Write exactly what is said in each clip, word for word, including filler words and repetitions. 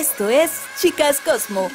Esto es Chicas Cosmo.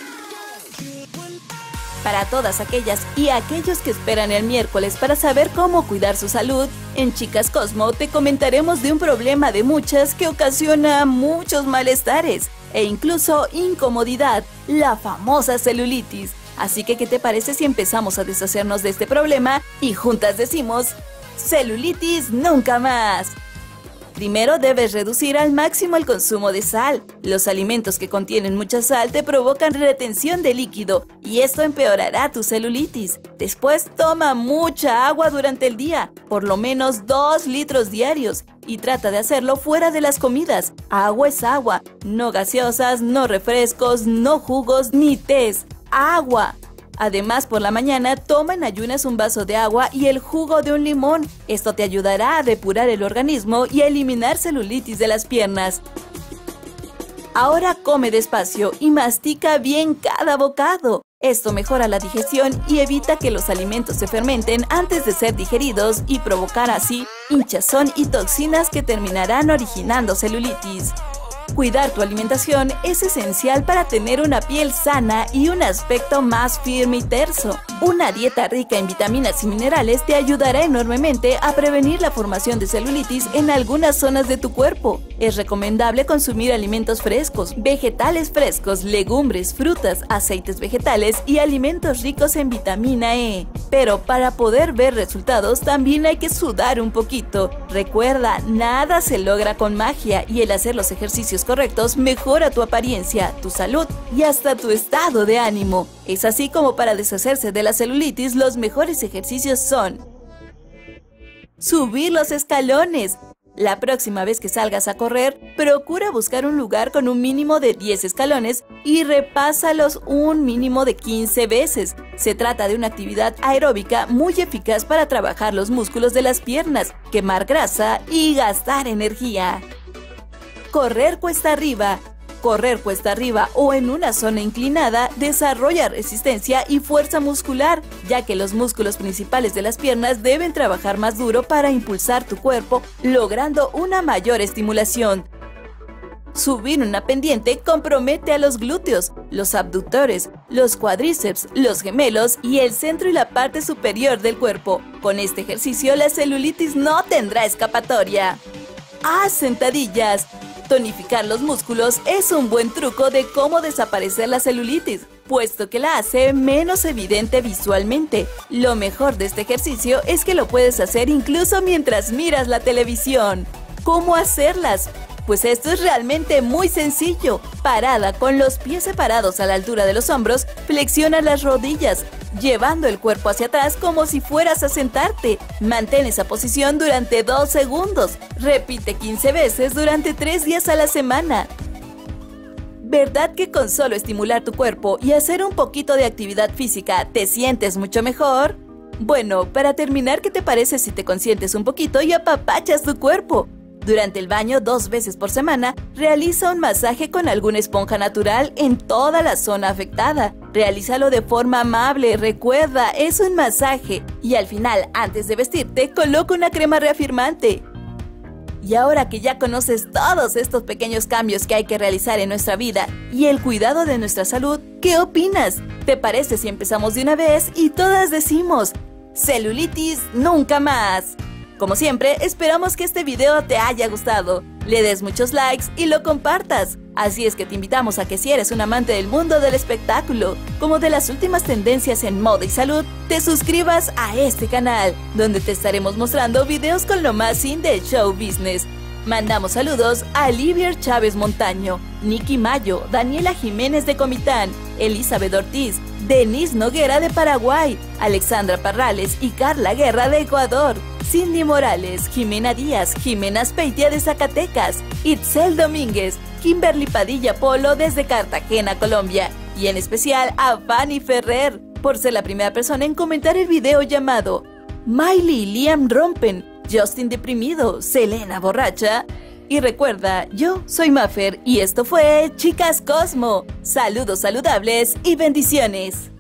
Para todas aquellas y aquellos que esperan el miércoles para saber cómo cuidar su salud, en Chicas Cosmo te comentaremos de un problema de muchas que ocasiona muchos malestares e incluso incomodidad, la famosa celulitis. Así que, ¿qué te parece si empezamos a deshacernos de este problema y juntas decimos celulitis nunca más? Primero debes reducir al máximo el consumo de sal. Los alimentos que contienen mucha sal te provocan retención de líquido y esto empeorará tu celulitis. Después toma mucha agua durante el día, por lo menos dos litros diarios, y trata de hacerlo fuera de las comidas. Agua es agua, no gaseosas, no refrescos, no jugos ni tés. ¡Agua! Además, por la mañana, toma en ayunas un vaso de agua y el jugo de un limón. Esto te ayudará a depurar el organismo y a eliminar celulitis de las piernas. Ahora come despacio y mastica bien cada bocado. Esto mejora la digestión y evita que los alimentos se fermenten antes de ser digeridos y provocar así hinchazón y toxinas que terminarán originando celulitis. Cuidar tu alimentación es esencial para tener una piel sana y un aspecto más firme y terso. Una dieta rica en vitaminas y minerales te ayudará enormemente a prevenir la formación de celulitis en algunas zonas de tu cuerpo. Es recomendable consumir alimentos frescos, vegetales frescos, legumbres, frutas, aceites vegetales y alimentos ricos en vitamina E. Pero para poder ver resultados también hay que sudar un poquito. Recuerda, nada se logra con magia y el hacer los ejercicios correctos mejora tu apariencia, tu salud y hasta tu estado de ánimo. Es así como para deshacerse de la celulitis los mejores ejercicios son: subir los escalones. La próxima vez que salgas a correr, procura buscar un lugar con un mínimo de diez escalones y repásalos un mínimo de quince veces. Se trata de una actividad aeróbica muy eficaz para trabajar los músculos de las piernas, quemar grasa y gastar energía. Correr cuesta arriba. Correr cuesta arriba o en una zona inclinada desarrolla resistencia y fuerza muscular, ya que los músculos principales de las piernas deben trabajar más duro para impulsar tu cuerpo, logrando una mayor estimulación. Subir una pendiente compromete a los glúteos, los abductores, los cuádriceps, los gemelos y el centro y la parte superior del cuerpo. Con este ejercicio la celulitis no tendrá escapatoria. Haz sentadillas. Tonificar los músculos es un buen truco de cómo desaparecer la celulitis, puesto que la hace menos evidente visualmente. Lo mejor de este ejercicio es que lo puedes hacer incluso mientras miras la televisión. ¿Cómo hacerlas? Pues esto es realmente muy sencillo. Parada con los pies separados a la altura de los hombros, flexiona las rodillas, llevando el cuerpo hacia atrás como si fueras a sentarte. Mantén esa posición durante dos segundos. Repite quince veces durante tres días a la semana. ¿Verdad que con solo estimular tu cuerpo y hacer un poquito de actividad física te sientes mucho mejor? Bueno, para terminar, ¿qué te parece si te consientes un poquito y apapachas tu cuerpo? Durante el baño dos veces por semana, realiza un masaje con alguna esponja natural en toda la zona afectada. Realízalo de forma amable, recuerda, es un masaje. Y al final, antes de vestirte, coloca una crema reafirmante. Y ahora que ya conoces todos estos pequeños cambios que hay que realizar en nuestra vida y el cuidado de nuestra salud, ¿qué opinas? ¿Te parece si empezamos de una vez y todas decimos celulitis nunca más? Como siempre, esperamos que este video te haya gustado, le des muchos likes y lo compartas. Así es que te invitamos a que si eres un amante del mundo del espectáculo, como de las últimas tendencias en moda y salud, te suscribas a este canal, donde te estaremos mostrando videos con lo más in del show business. Mandamos saludos a Livier Chávez Montaño, Nicky Mayo, Daniela Jiménez de Comitán, Elizabeth Ortiz, Denise Noguera de Paraguay, Alexandra Parrales y Carla Guerra de Ecuador, Cindy Morales, Jimena Díaz, Jimena Speitia de Zacatecas, Itzel Domínguez, Kimberly Padilla Polo desde Cartagena, Colombia, y en especial a Fanny Ferrer, por ser la primera persona en comentar el video llamado Miley y Liam rompen, Justin deprimido, Selena borracha. Y recuerda, yo soy Mafer y esto fue Chicas Cosmo. Saludos saludables y bendiciones.